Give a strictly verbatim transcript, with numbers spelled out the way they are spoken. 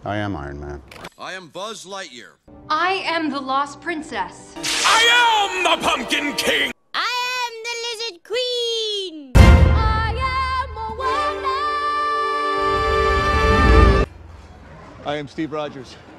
I am Iron Man. I am Buzz Lightyear. I am the Lost Princess. I am the Pumpkin King! I am the Lizard Queen! I am a woman. I am Steve Rogers.